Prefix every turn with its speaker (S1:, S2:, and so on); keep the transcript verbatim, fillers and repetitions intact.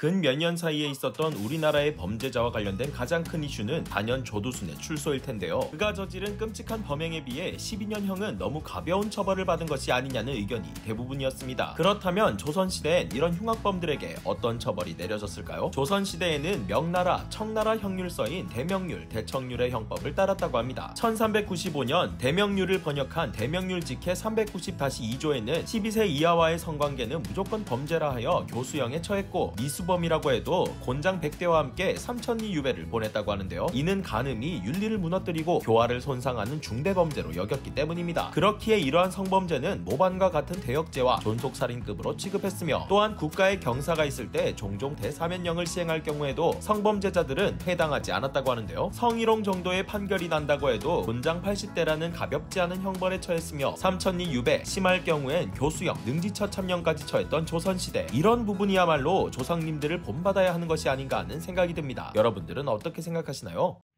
S1: 근 몇 년 사이에 있었던 우리나라의 범죄자와 관련된 가장 큰 이슈는 단연 조두순의 출소일 텐데요. 그가 저지른 끔찍한 범행에 비해 십이 년형은 너무 가벼운 처벌을 받은 것이 아니냐는 의견이 대부분이었습니다. 그렇다면 조선시대엔 이런 흉악범들에게 어떤 처벌이 내려졌을까요? 조선시대에는 명나라, 청나라 형률서인 대명률, 대청률의 형법을 따랐다고 합니다. 천삼백구십오 년 대명률을 번역한 대명률직해 삼백구십 이 조에는 십이 세 이하와의 성관계는 무조건 범죄라 하여 교수형에 처했고, 미수범이라고 해도 곤장 백 대와 함께 삼천리 유배를 보냈다고 하는데요. 이는 간음이 윤리를 무너뜨리고 교화를 손상하는 중대범죄로 여겼기 때문입니다. 그렇기에 이러한 성범죄는 모반과 같은 대역죄와 존속살인급으로 취급했으며, 또한 국가의 경사가 있을 때 종종 대사면령을 시행할 경우에도 성범죄자들은 해당하지 않았다고 하는데요. 성희롱 정도의 판결이 난다고 해도 곤장 팔십 대라는 가볍지 않은 형벌에 처했으며, 삼천리 유배, 심할 경우엔 교수형, 능지처 참령까지 처했던 조선시대, 이런 부분이야말로 조상님들을 본받아야 하는 것이 아닌가 하는 생각이 듭니다. 여러분들은 어떻게 생각하시나요?